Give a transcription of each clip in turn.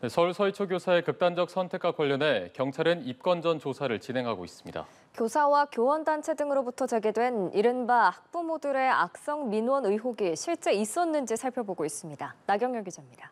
서울 서희초 교사의 극단적 선택과 관련해 경찰은 입건 전 조사를 진행하고 있습니다. 교사와 교원단체 등으로부터 제기된 이른바 학부모들의 악성 민원 의혹이 실제 있었는지 살펴보고 있습니다. 나경열 기자입니다.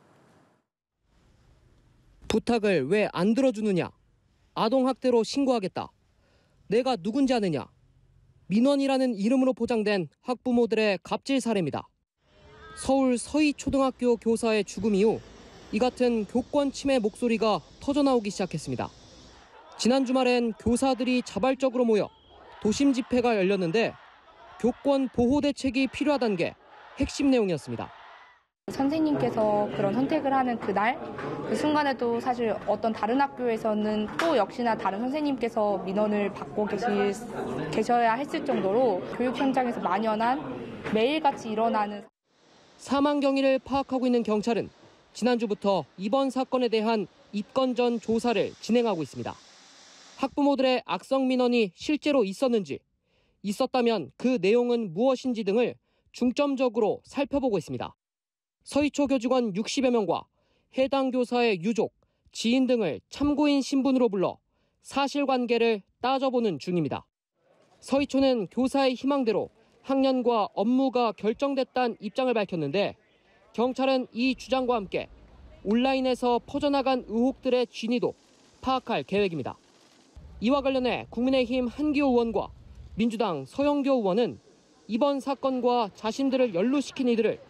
부탁을 왜 안 들어주느냐? 아동학대로 신고하겠다. 내가 누군지 아느냐? 민원이라는 이름으로 포장된 학부모들의 갑질 사례입니다. 서울 서희초등학교 교사의 죽음 이후 이 같은 교권 침해 목소리가 터져나오기 시작했습니다. 지난 주말엔 교사들이 자발적으로 모여 도심 집회가 열렸는데 교권 보호 대책이 필요하다는 게 핵심 내용이었습니다. 선생님께서 그런 선택을 하는 그날, 그 순간에도 사실 어떤 다른 학교에서는 또 역시나 다른 선생님께서 민원을 받고 계셔야 했을 정도로 교육 현장에서 만연한 매일같이 일어나는 사망 경위를 파악하고 있는 경찰은 지난주부터 이번 사건에 대한 입건 전 조사를 진행하고 있습니다. 학부모들의 악성 민원이 실제로 있었는지, 있었다면 그 내용은 무엇인지 등을 중점적으로 살펴보고 있습니다. 서희초 교직원 60여 명과 해당 교사의 유족, 지인 등을 참고인 신분으로 불러 사실관계를 따져보는 중입니다. 서희초는 교사의 희망대로 학년과 업무가 결정됐다는 입장을 밝혔는데 경찰은 이 주장과 함께 온라인에서 퍼져나간 의혹들의 진위도 파악할 계획입니다. 이와 관련해 국민의힘 한기호 의원과 민주당 서영교 의원은 이번 사건과 자신들을 연루시킨 이들을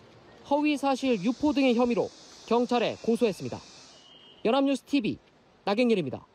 허위사실 유포 등의 혐의로 경찰에 고소했습니다. 연합뉴스 TV 나경일입니다.